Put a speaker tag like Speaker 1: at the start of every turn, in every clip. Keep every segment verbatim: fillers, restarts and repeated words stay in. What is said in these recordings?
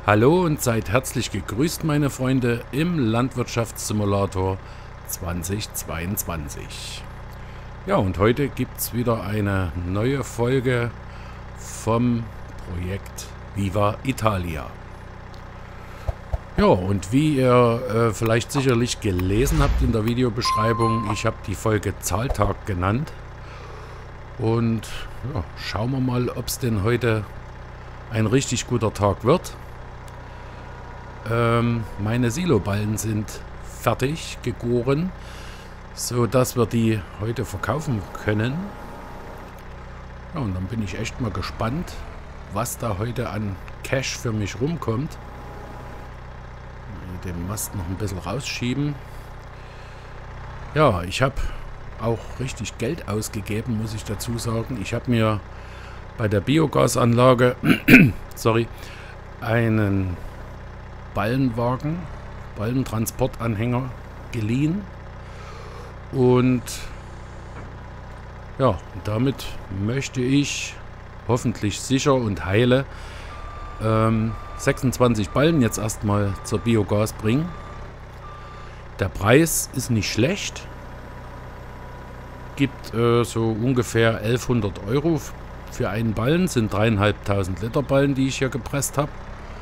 Speaker 1: Hallo und seid herzlich gegrüßt, meine Freunde, im Landwirtschaftssimulator zweitausendzweiundzwanzig. Ja, und heute gibt es wieder eine neue Folge vom Projekt Viva Italia. Ja, und wie ihr äh, vielleicht sicherlich gelesen habt in der Videobeschreibung, ich habe die Folge Zahltag genannt. Und ja, schauen wir mal, ob es denn heute ein richtig guter Tag wird. Ähm, meine Siloballen sind fertig gegoren, so dass wir die heute verkaufen können. Ja, und dann bin ich echt mal gespannt, was da heute an Cash für mich rumkommt. Den Mast noch ein bisschen rausschieben. Ja, ich habe auch richtig Geld ausgegeben, muss ich dazu sagen. Ich habe mir bei der Biogasanlage sorry, einen Ballenwagen, Ballentransportanhänger geliehen. Und ja, damit möchte ich hoffentlich sicher und heile ähm, sechsundzwanzig Ballen jetzt erstmal zur Biogas bringen. Der Preis ist nicht schlecht. Gibt äh, so ungefähr elfhundert Euro für einen Ballen. Sind dreieinhalbtausend Liter Ballen, die ich hier gepresst habe.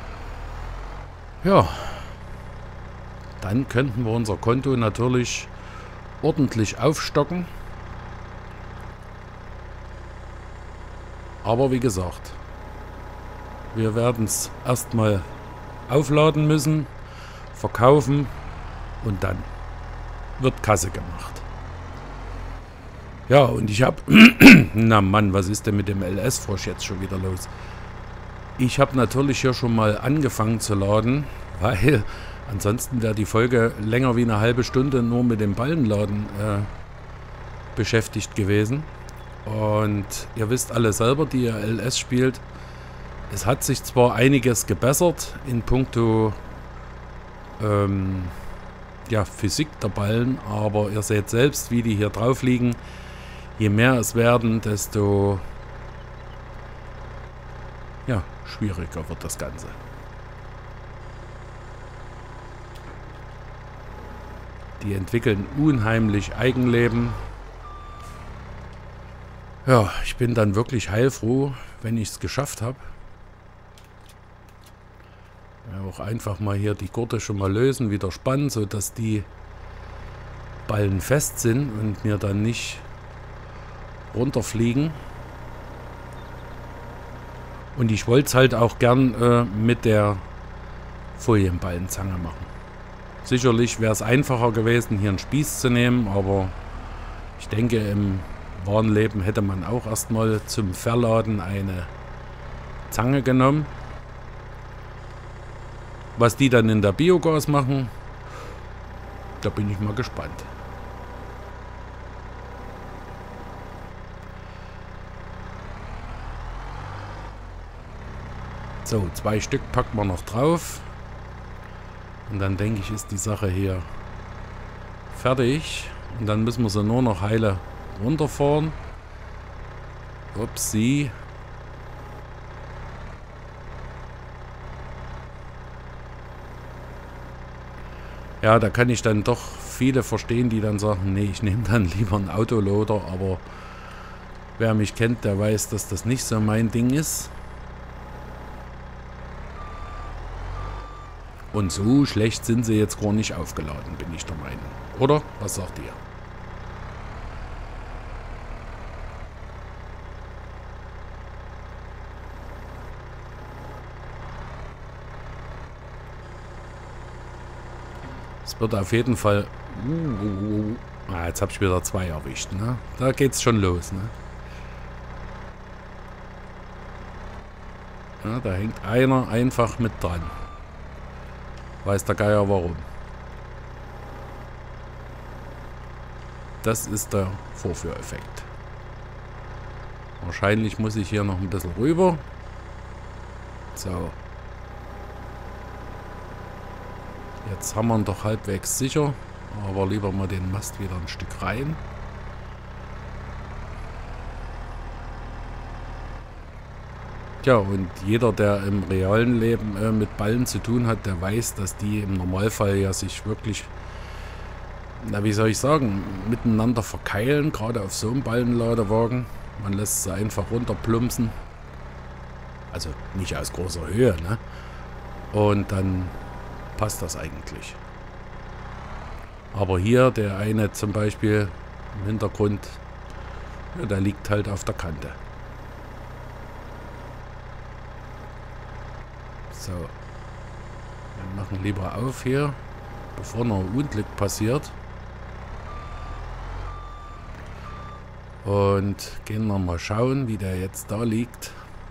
Speaker 1: Ja, dann könnten wir unser Konto natürlich ordentlich aufstocken. Aber wie gesagt, wir werden es erstmal aufladen müssen, verkaufen und dann wird Kasse gemacht. Ja, und ich habe... Na Mann, was ist denn mit dem L S-Frosch jetzt schon wieder los? Ich habe natürlich hier schon mal angefangen zu laden, weil ansonsten wäre die Folge länger wie eine halbe Stunde nur mit dem Ballenladen äh, beschäftigt gewesen. Und ihr wisst alle selber, die ihr L S spielt, es hat sich zwar einiges gebessert in puncto ähm, ja, Physik der Ballen, aber ihr seht selbst, wie die hier drauf liegen. Je mehr es werden, desto ja, schwieriger wird das Ganze. Die entwickeln unheimlich Eigenleben. Ja, ich bin dann wirklich heilfroh, wenn ich es geschafft habe. Ja, auch einfach mal hier die Gurte schon mal lösen, wieder spannen, sodass die Ballen fest sind und mir dann nicht runterfliegen. Und ich wollte es halt auch gern äh, mit der Folienballenzange machen. Sicherlich wäre es einfacher gewesen, hier einen Spieß zu nehmen, aber ich denke, im wahren Leben hätte man auch erstmal zum Verladen eine Zange genommen. Was die dann in der Biogas machen, da bin ich mal gespannt. So, zwei Stück packen wir noch drauf. Und dann denke ich, ist die Sache hier fertig. Und dann müssen wir sie nur noch heile runterfahren. Upsi. Ja, da kann ich dann doch viele verstehen, die dann sagen, nee, ich nehme dann lieber einen Autoloader. Aber wer mich kennt, der weiß, dass das nicht so mein Ding ist. Und so schlecht sind sie jetzt gar nicht aufgeladen, bin ich der Meinung. Oder? Was sagt ihr? Es wird auf jeden Fall... Uh, uh, uh. Ah, jetzt habe ich wieder zwei erwischt. Ne? Da geht's schon los. Ne? Ja, da hängt einer einfach mit dran. Weiß der Geier warum. Das ist der Vorführeffekt. Wahrscheinlich muss ich hier noch ein bisschen rüber. So. Jetzt haben wir ihn doch halbwegs sicher. Aber lieber mal den Mast wieder ein Stück rein. Ja, und jeder, der im realen Leben äh, mit Ballen zu tun hat, der weiß, dass die im Normalfall ja sich wirklich, na wie soll ich sagen, miteinander verkeilen, gerade auf so einem Ballenladewagen. Man lässt sie einfach runterplumpsen. Also nicht aus großer Höhe, ne? Und dann passt das eigentlich. Aber hier, der eine zum Beispiel im Hintergrund, ja, der liegt halt auf der Kante. So. Wir machen lieber auf hier, bevor noch ein Unglück passiert. Und gehen wir mal schauen, wie der jetzt da liegt.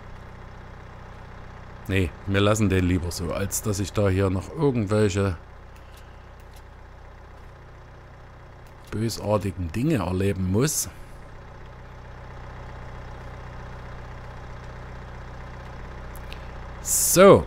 Speaker 1: Nee, wir lassen den lieber so, als dass ich da hier noch irgendwelche bösartigen Dinge erleben muss. So.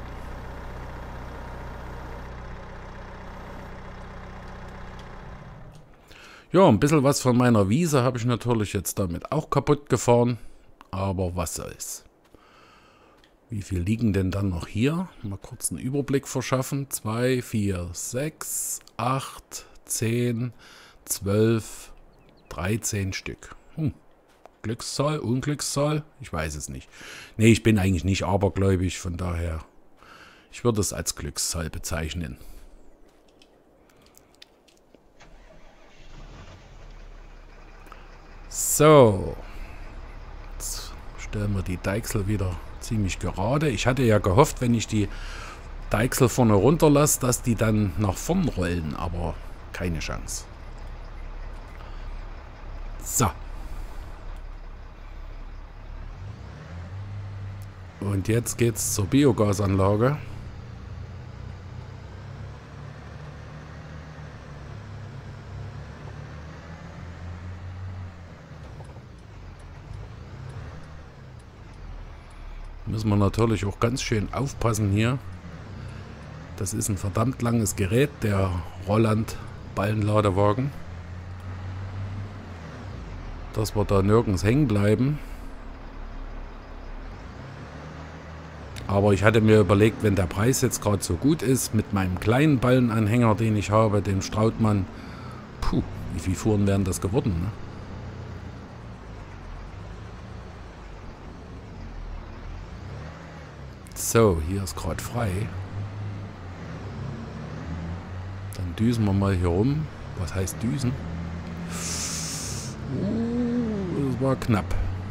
Speaker 1: Ja, ein bisschen was von meiner Wiese habe ich natürlich jetzt damit auch kaputt gefahren. Aber was soll's. Wie viel liegen denn dann noch hier? Mal kurz einen Überblick verschaffen. zwei, vier, sechs, acht, zehn, zwölf, dreizehn Stück. Hm. Glückszahl, Unglückszahl? Ich weiß es nicht. Nee, ich bin eigentlich nicht abergläubig, von daher, ich würde es als Glückszahl bezeichnen. So. Jetzt stellen wir die Deichsel wieder ziemlich gerade. Ich hatte ja gehofft, wenn ich die Deichsel vorne runterlasse, dass die dann nach vorn rollen, aber keine Chance. So. Und jetzt geht's zur Biogasanlage. Müssen wir natürlich auch ganz schön aufpassen hier. Das ist ein verdammt langes Gerät, der Rolland Ballenladewagen. Dass wir da nirgends hängen bleiben. Aber ich hatte mir überlegt, wenn der Preis jetzt gerade so gut ist, mit meinem kleinen Ballenanhänger, den ich habe, dem Strautmann, puh, wie viele Fuhren wären das geworden, ne? So, hier ist gerade frei. Dann düsen wir mal hier rum. Was heißt düsen? Uh, das war knapp.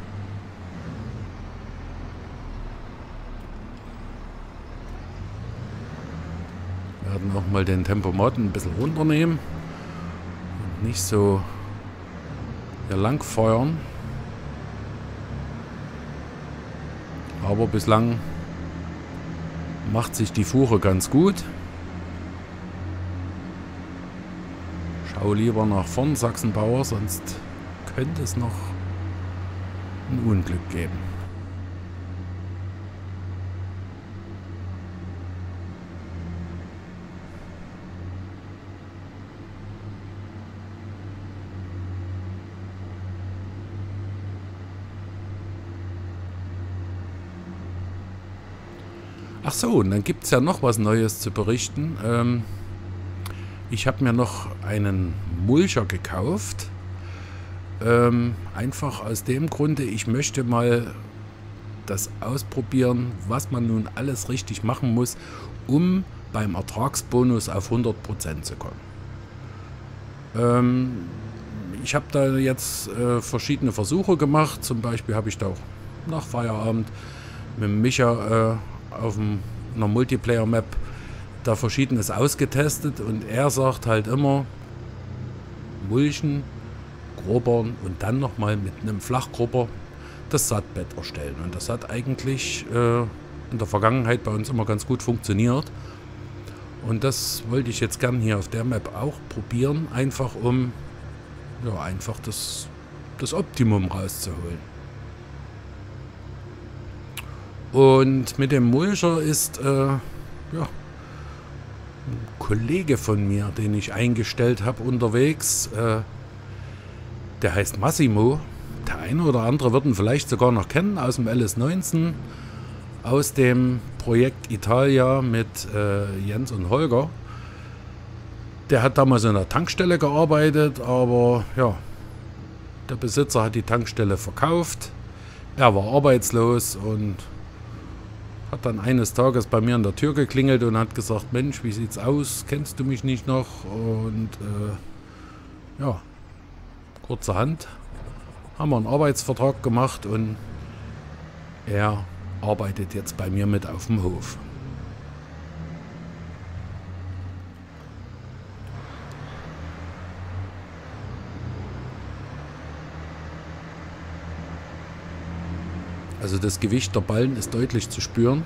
Speaker 1: Wir werden auch mal den Tempomat ein bisschen runternehmen. Und nicht so hier lang feuern. Aber bislang macht sich die Fuhre ganz gut. Schau lieber nach vorn, Sachsenbauer, sonst könnte es noch ein Unglück geben. Ach so, und dann gibt es ja noch was Neues zu berichten. Ähm, ich habe mir noch einen Mulcher gekauft. Ähm, einfach aus dem Grunde, ich möchte mal das ausprobieren, was man nun alles richtig machen muss, um beim Ertragsbonus auf hundert Prozent zu kommen. Ähm, ich habe da jetzt äh, verschiedene Versuche gemacht. Zum Beispiel habe ich da auch nach Feierabend mit Micha äh, auf dem, einer Multiplayer-Map da Verschiedenes ausgetestet und er sagt halt immer, mulchen, grubbern und dann nochmal mit einem Flachgrubber das Saatbett erstellen. Und das hat eigentlich äh, in der Vergangenheit bei uns immer ganz gut funktioniert. Und das wollte ich jetzt gern hier auf der Map auch probieren, einfach um ja, einfach das, das Optimum rauszuholen. Und mit dem Mulcher ist äh, ja, ein Kollege von mir, den ich eingestellt habe unterwegs. Äh, der heißt Massimo. Der eine oder andere wird ihn vielleicht sogar noch kennen aus dem L S neunzehn. aus dem Projekt Italia mit äh, Jens und Holger. Der hat damals in der Tankstelle gearbeitet, aber ja, der Besitzer hat die Tankstelle verkauft. Er war arbeitslos und hat dann eines Tages bei mir an der Tür geklingelt und hat gesagt, Mensch, wie sieht's aus? Kennst du mich nicht noch? Und äh, ja, kurzerhand haben wir einen Arbeitsvertrag gemacht und er arbeitet jetzt bei mir mit auf dem Hof. Also das Gewicht der Ballen ist deutlich zu spüren.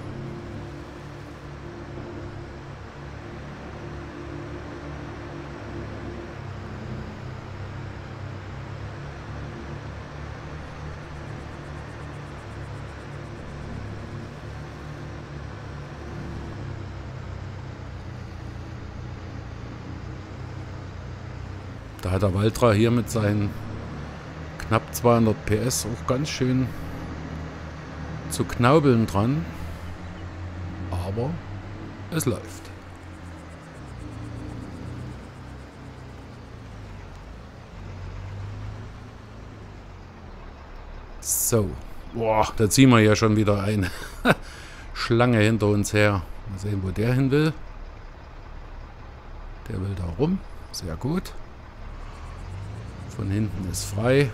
Speaker 1: Da hat der Valtra hier mit seinen knapp zweihundert P S auch ganz schön zu knaubeln dran, aber es läuft. So, boah, da ziehen wir ja schon wieder eine Schlange hinter uns her. Mal sehen, wo der hin will. Der will da rum, sehr gut. Von hinten ist frei.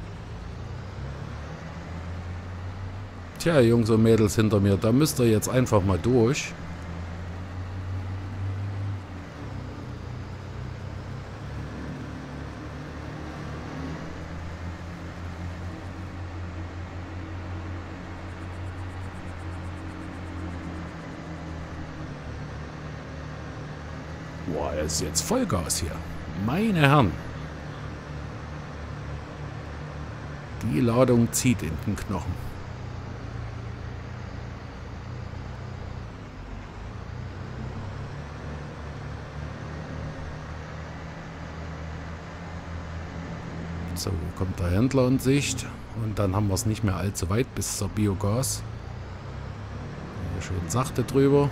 Speaker 1: Tja, Jungs und Mädels hinter mir, da müsst ihr jetzt einfach mal durch. Boah, es ist jetzt Vollgas hier. Meine Herren. Die Ladung zieht in den Knochen. So, hier kommt der Händler in Sicht und dann haben wir es nicht mehr allzu weit bis zur Biogas. Hier schön sachte drüber.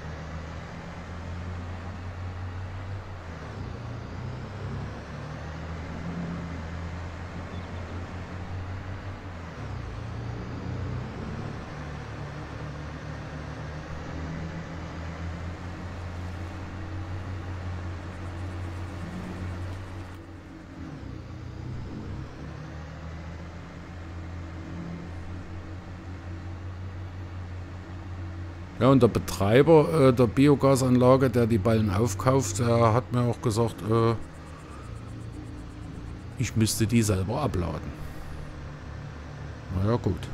Speaker 1: Ja, und der Betreiber äh, der Biogasanlage, der die Ballen aufkauft, der hat mir auch gesagt, äh, ich müsste die selber abladen. Naja, gut.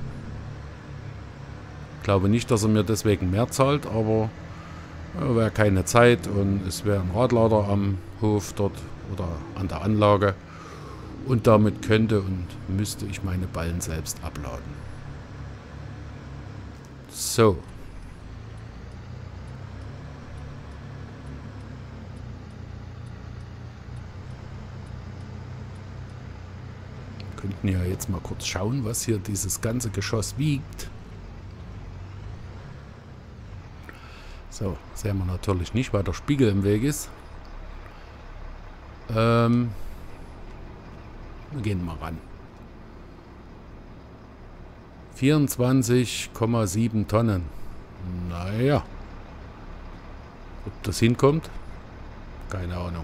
Speaker 1: Ich glaube nicht, dass er mir deswegen mehr zahlt, aber äh, wäre keine Zeit und es wäre ein Radlader am Hof dort oder an der Anlage und damit könnte und müsste ich meine Ballen selbst abladen. So. Könnten ja jetzt mal kurz schauen, was hier dieses ganze Geschoss wiegt. So, sehen wir natürlich nicht, weil der Spiegel im Weg ist. Ähm, wir gehen mal ran. vierundzwanzig Komma sieben Tonnen. Naja. Ob das hinkommt? Keine Ahnung.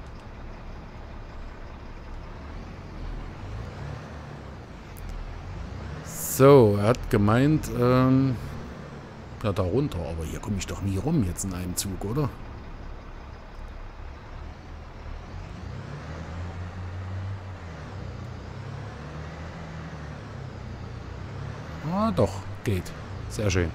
Speaker 1: So, er hat gemeint, ähm, ja, da runter, aber hier komme ich doch nie rum jetzt in einem Zug, oder? Ah, doch, geht. Sehr schön.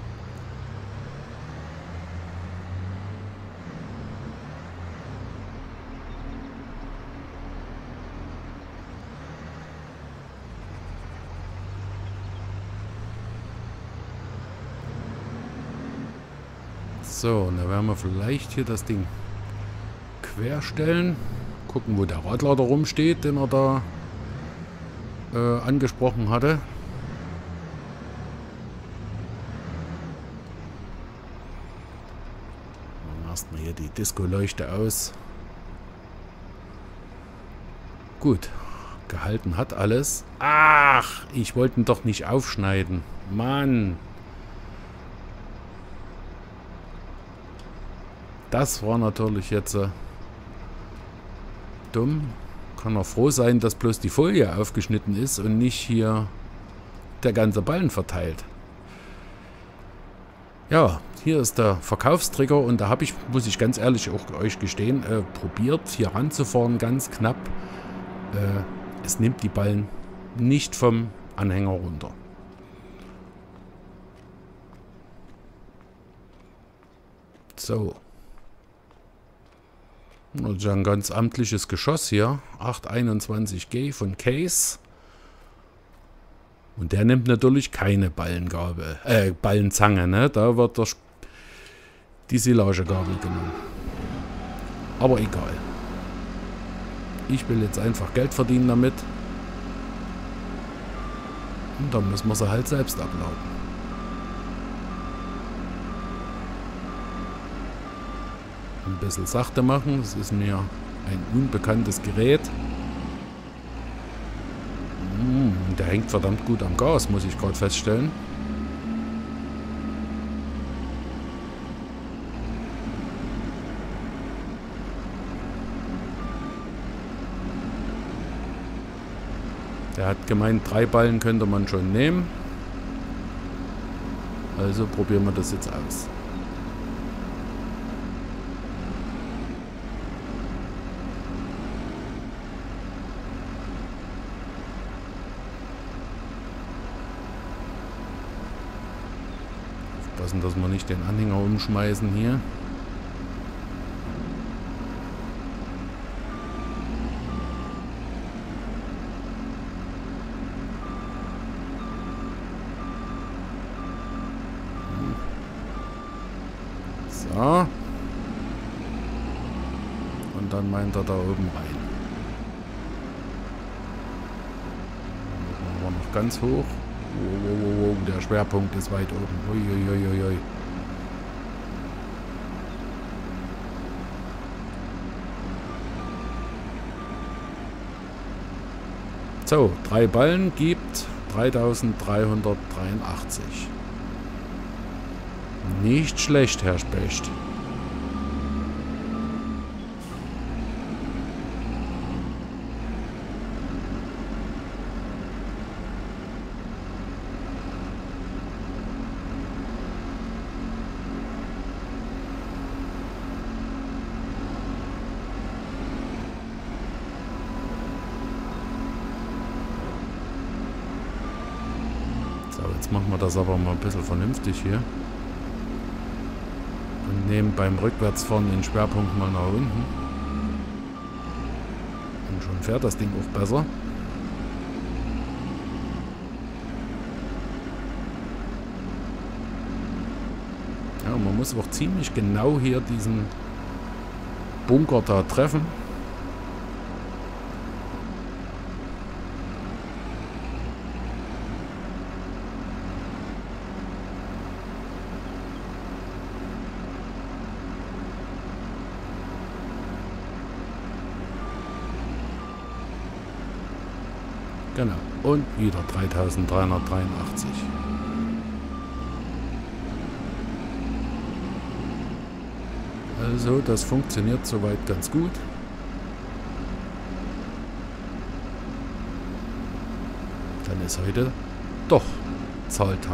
Speaker 1: So, und da werden wir vielleicht hier das Ding querstellen. Gucken, wo der Radlader rumsteht, den er da äh, angesprochen hatte. Erstmal hier die Disco-Leuchte aus. Gut. Gehalten hat alles. Ach, ich wollte ihn doch nicht aufschneiden. Mann. Das war natürlich jetzt äh, dumm. Kann er froh sein, dass bloß die Folie aufgeschnitten ist und nicht hier der ganze Ballen verteilt. Ja, hier ist der Verkaufstrigger und da habe ich, muss ich ganz ehrlich auch euch gestehen, äh, probiert hier ranzufahren, ganz knapp. Äh, es nimmt die Ballen nicht vom Anhänger runter. So. Das ist ein ganz amtliches Geschoss hier. acht einundzwanzig G von Case. Und der nimmt natürlich keine Ballengabel, äh, Ballenzange, ne? Da wird der, die Silagegabel genommen. Aber egal. Ich will jetzt einfach Geld verdienen damit. Und dann müssen wir sie halt selbst ablaufen. Ein bisschen sachte machen. Es ist mir ein unbekanntes Gerät. Und der hängt verdammt gut am Gas, muss ich gerade feststellen. Der hat gemeint, drei Ballen könnte man schon nehmen. Also probieren wir das jetzt aus. Aufpassen, dass wir nicht den Anhänger umschmeißen hier. So. Und dann meint er da oben rein. Dann machen wir noch ganz hoch. Wow, wow, wow, wow, der Schwerpunkt ist weit oben. Uiuiuiui. So, drei Ballen gibt dreitausenddreihundertdreiundachtzig. Nicht schlecht, Herr Specht. So, jetzt machen wir das aber mal ein bisschen vernünftig hier. Und nehmen beim Rückwärtsfahren den Schwerpunkt mal nach unten. Und schon fährt das Ding auch besser. Ja, man muss auch ziemlich genau hier diesen Bunker da treffen. Genau. Und wieder dreitausenddreihundertdreiundachtzig. Also, das funktioniert soweit ganz gut. Dann ist heute doch Zahltag.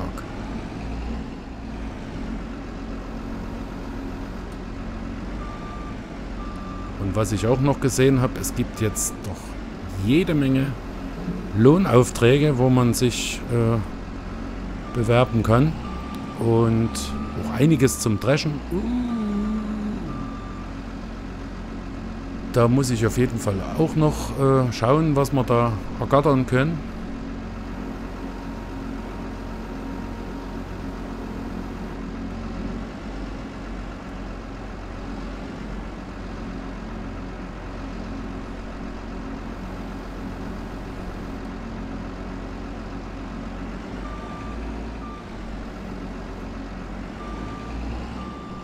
Speaker 1: Und was ich auch noch gesehen habe, es gibt jetzt doch jede Menge Lohnaufträge, wo man sich äh, bewerben kann. Und auch einiges zum Dreschen. Uh. Da muss ich auf jeden Fall auch noch äh, schauen, was wir da ergattern können.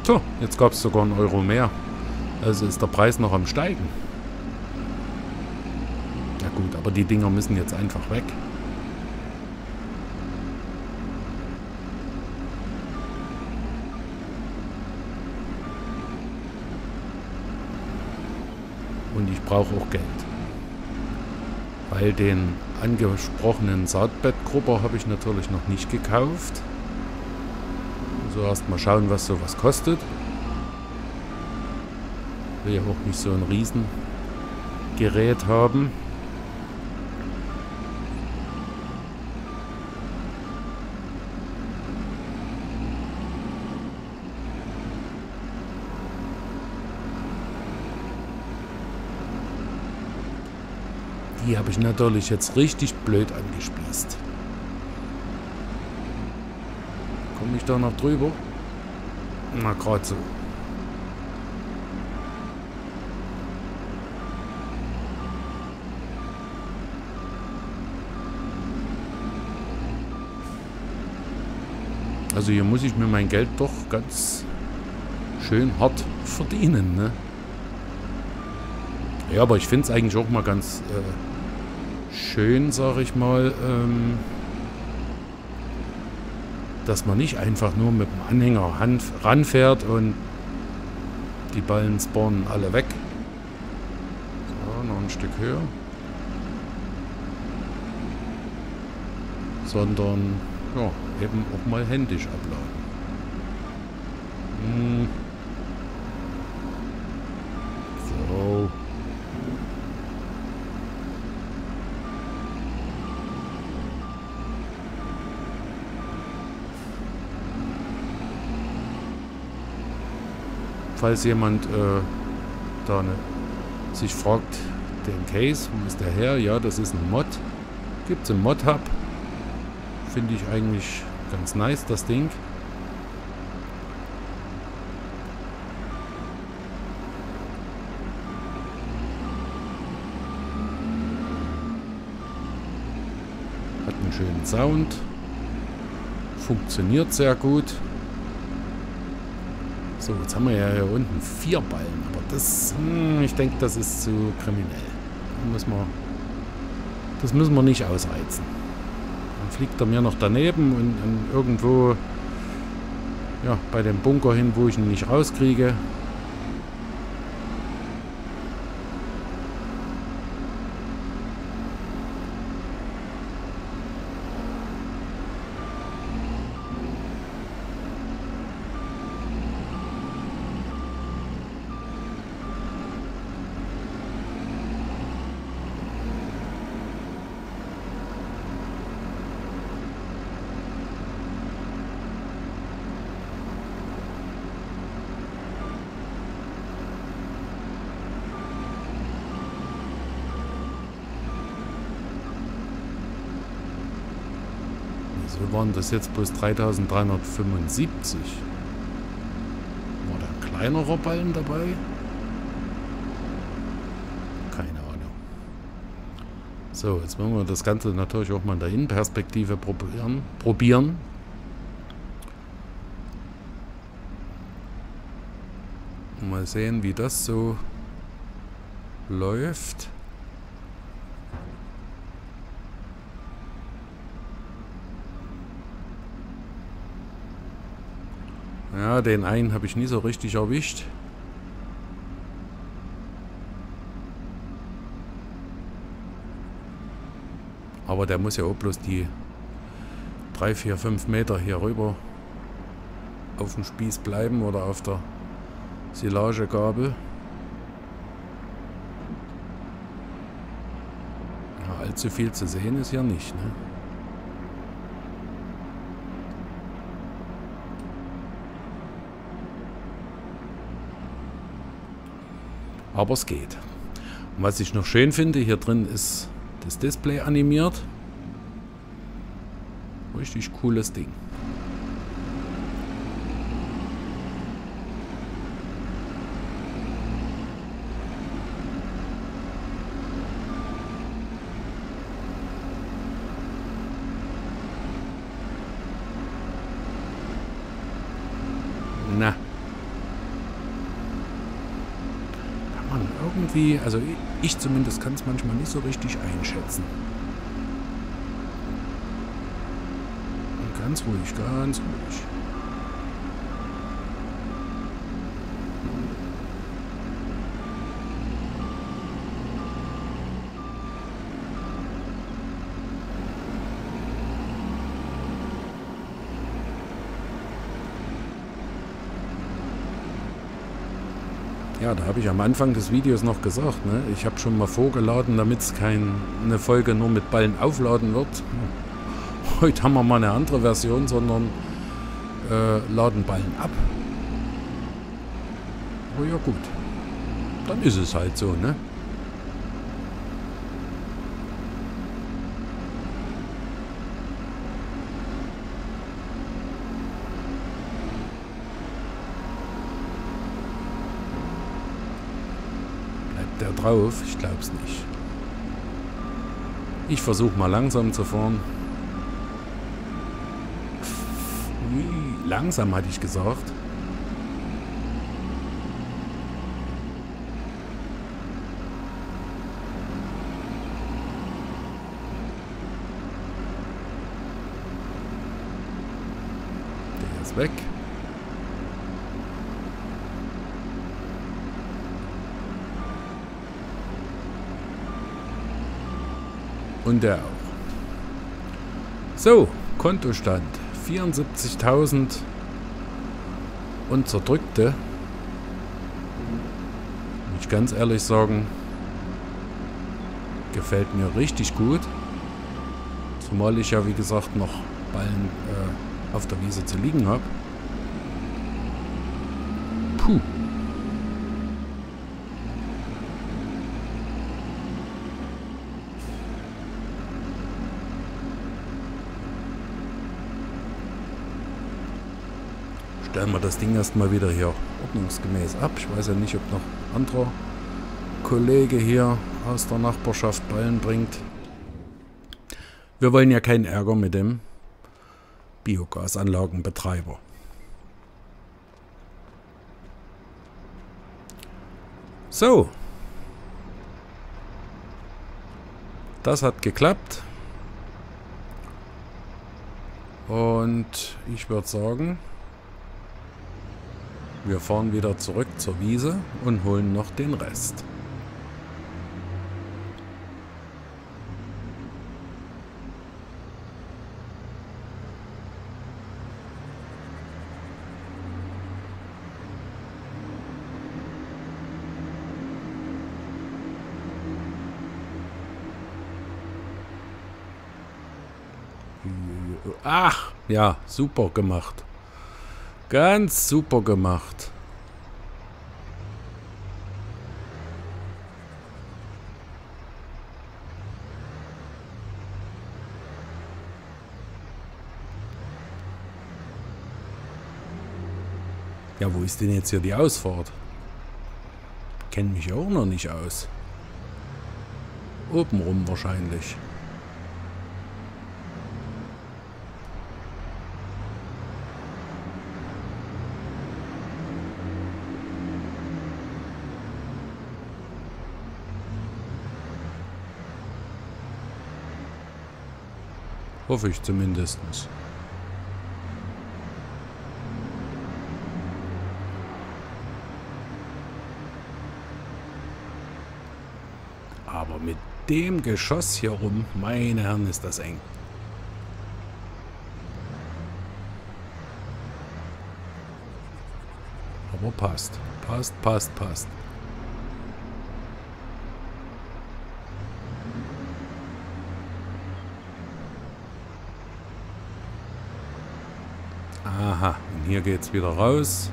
Speaker 1: So, jetzt gab es sogar einen Euro mehr. Also ist der Preis noch am Steigen. Ja gut, aber die Dinger müssen jetzt einfach weg. Und ich brauche auch Geld. Weil den angesprochenen Saatbettgrupper habe ich natürlich noch nicht gekauft. So erst mal schauen, was sowas kostet. Ich will ja auch nicht so ein Riesengerät haben. Die habe ich natürlich jetzt richtig blöd angespießt. Komme ich da noch drüber? Na, gerade so. Also hier muss ich mir mein Geld doch ganz schön hart verdienen, ne? Ja, aber ich finde es eigentlich auch mal ganz äh, schön, sag ich mal, ähm, dass man nicht einfach nur mit dem Anhänger ranfährt und die Ballen spawnen alle weg. So, noch ein Stück höher. Sondern, ja, eben auch mal händisch abladen. Hm. So. Falls jemand äh, da ne, sich fragt, den Case, wo ist der her? Ja, das ist ein Mod. Gibt es im Mod-Hub. Finde ich eigentlich ganz nice, das Ding. Hat einen schönen Sound. Funktioniert sehr gut. So, jetzt haben wir ja hier unten vier Ballen, aber das, hm, ich denke, das ist zu kriminell. Da müssen wir, das müssen wir nicht ausreizen. Dann fliegt er mir noch daneben und, und irgendwo, ja, bei dem Bunker hin, wo ich ihn nicht rauskriege. So waren das jetzt bloß dreitausenddreihundertfünfundsiebzig. War da ein kleinerer Ballen dabei? Keine Ahnung. So, jetzt wollen wir das Ganze natürlich auch mal in der Innenperspektive probieren. probieren. Mal sehen, wie das so läuft. Ja, den einen habe ich nie so richtig erwischt. Aber der muss ja auch bloß die drei, vier, fünf Meter hier rüber auf dem Spieß bleiben oder auf der Silagegabel. Ja, allzu viel zu sehen ist ja nicht, ne? Aber es geht. Und was ich noch schön finde, hier drin ist das Display animiert. Richtig cooles Ding. Na. irgendwie, also ich zumindest kann es manchmal nicht so richtig einschätzen. Und ganz ruhig, ganz ruhig. Ja, da habe ich am Anfang des Videos noch gesagt, ne? Ich habe schon mal vorgeladen, damit es keine Folge nur mit Ballen aufladen wird. Heute haben wir mal eine andere Version, sondern äh, laden Ballen ab. Oh ja gut, dann ist es halt so, ne? Der drauf? Ich glaub's nicht. Ich versuche mal langsam zu fahren. Ui, langsam hatte ich gesagt. Der ist weg. Und der auch. So, Kontostand vierundsiebzigtausend und zerdrückte. Muss ich ganz ehrlich sagen, gefällt mir richtig gut. Zumal ich ja wie gesagt noch Ballen äh, auf der Wiese zu liegen habe. Puh. Stellen wir das Ding erstmal wieder hier ordnungsgemäß ab. Ich weiß ja nicht, ob noch ein anderer Kollege hier aus der Nachbarschaft Ballen bringt. Wir wollen ja keinen Ärger mit dem Biogasanlagenbetreiber. So. Das hat geklappt. Und ich würde sagen, wir fahren wieder zurück zur Wiese und holen noch den Rest. Ach, ja, super gemacht. Ganz super gemacht. Ja, wo ist denn jetzt hier die Ausfahrt? Kennt mich auch noch nicht aus. Obenrum wahrscheinlich. Hoffe ich zumindest. Aber mit dem Geschoss hier rum, meine Herren, ist das eng. Aber passt. Passt, passt, passt. Aha, und hier geht's wieder raus.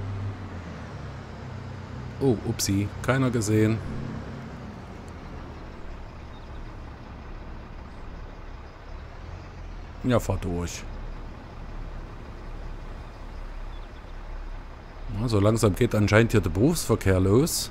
Speaker 1: Oh, upsi, keiner gesehen. Ja, fahr durch. Na, so langsam geht anscheinend hier der Berufsverkehr los.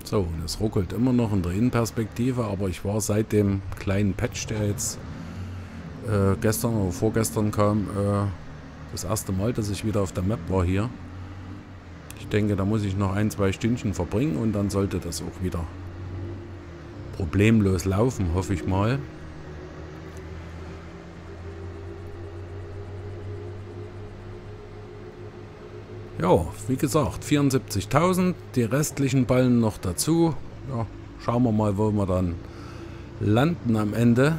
Speaker 1: So, und es ruckelt immer noch in der Innenperspektive, aber ich war seit dem kleinen Patch, der jetzt äh, gestern oder vorgestern kam, äh, das erste Mal, dass ich wieder auf der Map war hier. Ich denke, da muss ich noch ein, zwei Stündchen verbringen und dann sollte das auch wieder problemlos laufen, hoffe ich mal. Ja, wie gesagt, vierundsiebzigtausend, die restlichen Ballen noch dazu. Ja, schauen wir mal, wo wir dann landen am Ende.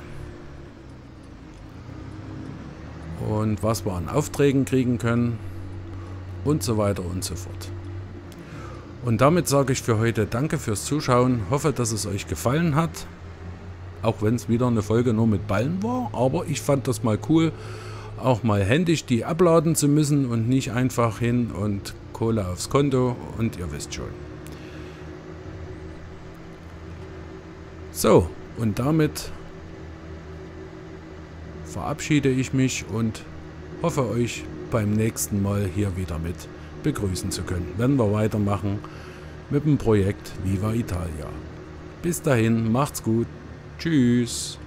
Speaker 1: Und was wir an Aufträgen kriegen können und so weiter und so fort. Und damit sage ich für heute danke fürs Zuschauen. Hoffe, dass es euch gefallen hat. Auch wenn es wieder eine Folge nur mit Ballen war. Aber ich fand das mal cool, auch mal händisch die abladen zu müssen und nicht einfach hin und Kohle aufs Konto und ihr wisst schon. So, und damit verabschiede ich mich und hoffe euch beim nächsten Mal hier wieder mit begrüßen zu können, wenn wir weitermachen mit dem Projekt Viva Italia. Bis dahin, macht's gut, tschüss.